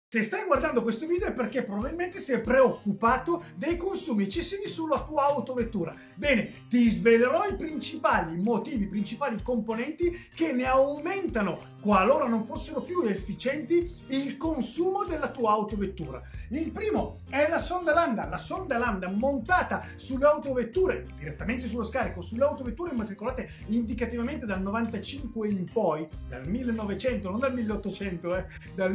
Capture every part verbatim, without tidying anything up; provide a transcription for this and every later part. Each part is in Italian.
Se stai guardando questo video è perché probabilmente sei preoccupato dei consumi eccessivi sulla tua autovettura. Bene, ti svelerò i principali motivi, i principali componenti che ne aumentano, qualora non fossero più efficienti, il consumo della tua autovettura. Il primo è la sonda lambda. La sonda lambda montata sulle autovetture, direttamente sullo scarico, sulle autovetture immatricolate indicativamente dal novantacinque in poi, dal millenovecento, non dal milleottocento, eh, dal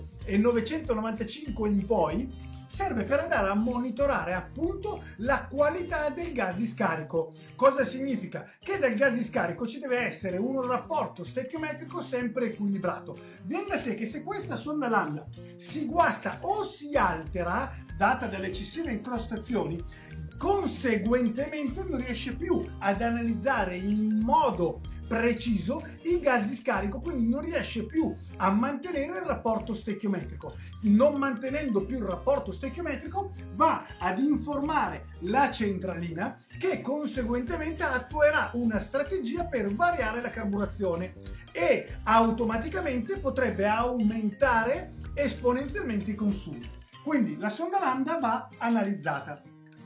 millenovecentonovantacinque in poi, serve per andare a monitorare appunto la qualità del gas di scarico. Cosa significa? Che dal gas di scarico ci deve essere un rapporto stechiometrico sempre equilibrato. Viene da sé che se questa sonda lambda si guasta o si altera, data dalle eccessive incrostazioni, conseguentemente non riesce più ad analizzare in modo preciso i gas di scarico, quindi non riesce più a mantenere il rapporto stechiometrico. Non mantenendo più il rapporto stechiometrico, va ad informare la centralina, che conseguentemente attuerà una strategia per variare la carburazione e automaticamente potrebbe aumentare esponenzialmente i consumi. Quindi la sonda lambda va analizzata.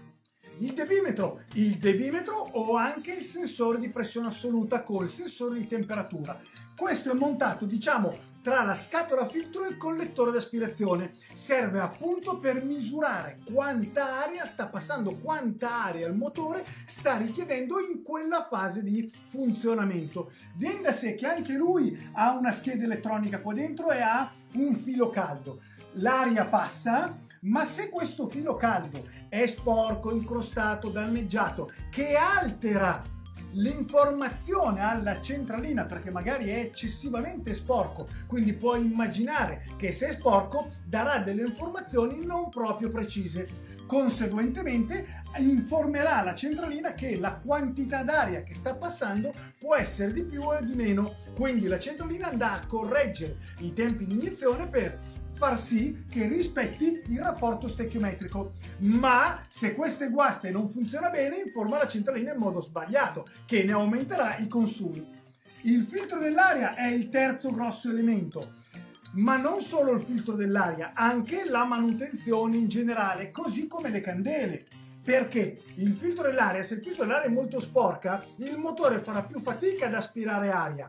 Il debimetro, il debimetro o anche il sensore di pressione assoluta col sensore di temperatura. Questo è montato, diciamo, tra la scatola filtro e il collettore d'aspirazione. Serve appunto per misurare quanta aria sta passando, quanta aria il motore sta richiedendo in quella fase di funzionamento. Viene da sé che anche lui ha una scheda elettronica qua dentro e ha un filo caldo. L'aria passa, ma se questo filo caldo è sporco, incrostato, danneggiato, che altera l'informazione alla centralina perché magari è eccessivamente sporco, quindi puoi immaginare che se è sporco darà delle informazioni non proprio precise. Conseguentemente informerà la centralina che la quantità d'aria che sta passando può essere di più o di meno, quindi la centralina andrà a correggere i tempi di iniezione per far sì che rispetti il rapporto stechiometrico. Ma se queste guaste non funziona bene, informa la centralina in modo sbagliato, che ne aumenterà i consumi. Il filtro dell'aria è il terzo grosso elemento, ma non solo il filtro dell'aria, anche la manutenzione in generale, così come le candele. Perché il filtro dell'aria, se il filtro dell'aria è molto sporca, il motore farà più fatica ad aspirare aria,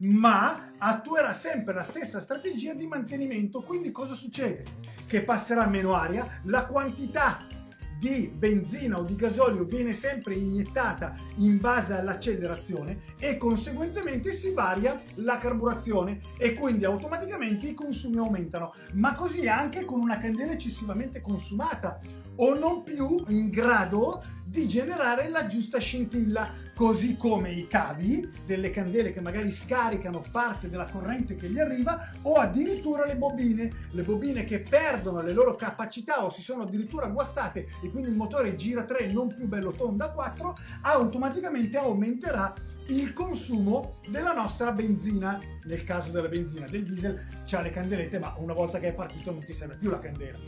ma attuerà sempre la stessa strategia di mantenimento. Quindi cosa succede? Che passerà meno aria, la quantità di benzina o di gasolio viene sempre iniettata in base all'accelerazione e conseguentemente si varia la carburazione e quindi automaticamente i consumi aumentano. Ma così anche con una candela eccessivamente consumata o non più in grado di generare la giusta scintilla, così come i cavi delle candele che magari scaricano parte della corrente che gli arriva, o addirittura le bobine, le bobine che perdono le loro capacità o si sono addirittura guastate e quindi il motore gira tre non più bello tonda quattro, automaticamente aumenterà il consumo della nostra benzina. Nel caso della benzina, del diesel c'ha le candelette, ma una volta che è partito non ti serve più la candela.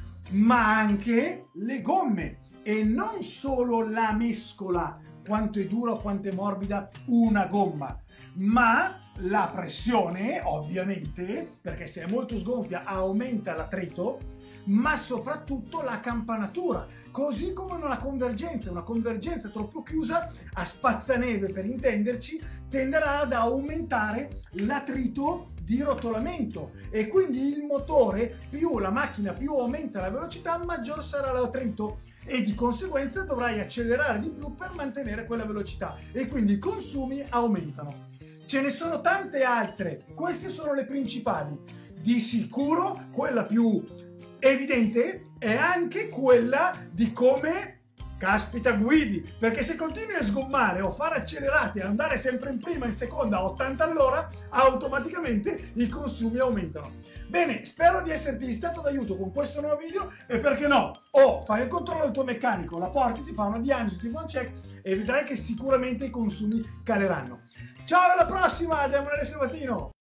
Ma anche le gomme, e non solo la mescola, quanto è dura o quanto è morbida una gomma, ma la pressione, ovviamente, perché se è molto sgonfia aumenta l'attrito, ma soprattutto la campanatura, così come una convergenza. Una convergenza troppo chiusa, a spazzaneve per intenderci, tenderà ad aumentare l'attrito di rotolamento e quindi il motore, più la macchina più aumenta la velocità, maggior sarà l'attrito e di conseguenza dovrai accelerare di più per mantenere quella velocità e quindi i consumi aumentano. Ce ne sono tante altre, queste sono le principali. Di sicuro quella più evidente è anche quella di come caspita guidi, perché se continui a sgommare o fare accelerate e andare sempre in prima, in seconda a ottanta all'ora, automaticamente i consumi aumentano. Bene, spero di esserti stato d'aiuto con questo nuovo video e perché no, o fai il controllo del tuo meccanico, la porti, ti fa una diagnosi, ti fa un check e vedrai che sicuramente i consumi caleranno. Ciao, alla prossima da Emanuele Sabatino!